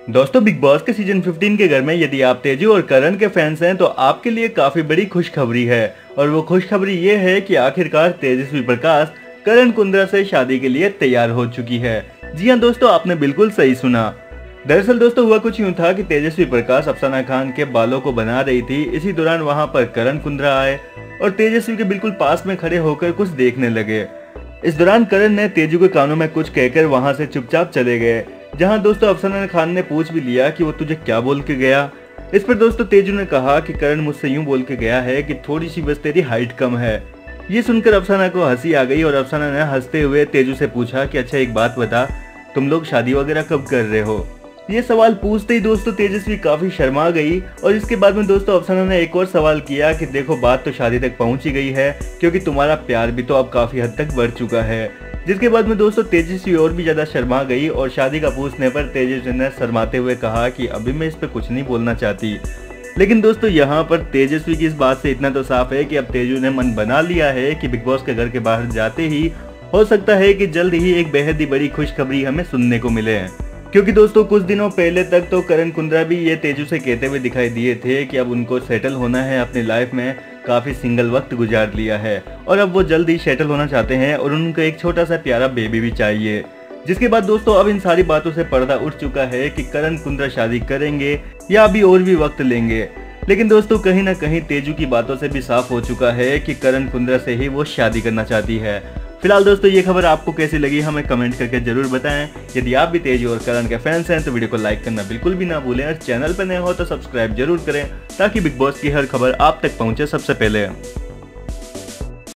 दोस्तों big boss के season 15 के घर में यदि आप तेजू और करण के फैंस हैं तो आपके लिए काफी बड़ी खुशखबरी है। और वो खुशखबरी ये है कि आखिरकार तेजस्वी प्रकाश करण कुंद्रा से शादी के लिए तैयार हो चुकी है। जी हाँ दोस्तों, आपने बिल्कुल सही सुना। दरअसल दोस्तों हुआ कुछ यूँ था कि तेजस्वी प्रकाश अफसाना खान के बालों को बना रही थी। इसी दौरान वहाँ पर करण कुंद्रा आए और तेजस्वी के बिल्कुल पास में खड़े होकर कुछ देखने लगे। इस दौरान करण ने तेजू के कानों में कुछ कहकर वहाँ से चुपचाप चले गए। जहां दोस्तों अफसाना खान ने पूछ भी लिया कि वो तुझे क्या बोल के गया। इस पर दोस्तों तेजू ने कहा कि करण मुझसे यूं बोल के गया है कि थोड़ी सी बस तेरी हाइट कम है। ये सुनकर अफसाना को हंसी आ गई और अफसाना ने हंसते हुए तेजू से पूछा कि अच्छा एक बात बता, तुम लोग शादी वगैरह कब कर रहे हो। ये सवाल पूछते ही दोस्तों तेजस्वी काफी शर्मा गई और इसके बाद में दोस्तों अफसाना ने एक और सवाल किया कि देखो बात तो शादी तक पहुंच ही गई है, क्योंकि तुम्हारा प्यार भी तो अब काफी हद तक बढ़ चुका है। जिसके बाद में दोस्तों तेजस्वी और भी ज्यादा शर्मा गई और शादी का पूछने पर तेजस्वी ने शर्माते हुए कहा कि अभी मैं इस पे कुछ नहीं बोलना चाहती। लेकिन दोस्तों यहाँ पर तेजस्वी की इस बात से इतना तो साफ है कि अब तेजू ने मन बना लिया है कि बिग बॉस के घर के बाहर जाते ही हो सकता है कि जल्द ही एक बेहद ही बड़ी खुशखबरी हमें सुनने को मिले। क्योंकि दोस्तों कुछ दिनों पहले तक तो करण कुंद्रा भी ये तेजू से कहते हुए दिखाई दिए थे कि अब उनको सेटल होना है अपनी लाइफ में, काफी सिंगल वक्त गुजार लिया है और अब वो जल्द ही सेटल होना चाहते हैं और उनको एक छोटा सा प्यारा बेबी भी चाहिए। जिसके बाद दोस्तों अब इन सारी बातों से पर्दा उठ चुका है कि करण कुंद्रा शादी करेंगे या अभी और भी वक्त लेंगे। लेकिन दोस्तों कहीं ना कहीं तेजू की बातों से भी साफ हो चुका है कि करण कुंद्रा से ही वो शादी करना चाहती है। फिलहाल दोस्तों ये खबर आपको कैसी लगी हमें कमेंट करके जरूर बताएं। यदि आप भी तेजू और करण के फैंस हैं तो वीडियो को लाइक करना बिल्कुल भी ना भूलें और चैनल पर नए हो तो सब्सक्राइब जरूर करें ताकि बिग बॉस की हर खबर आप तक पहुंचे सबसे पहले।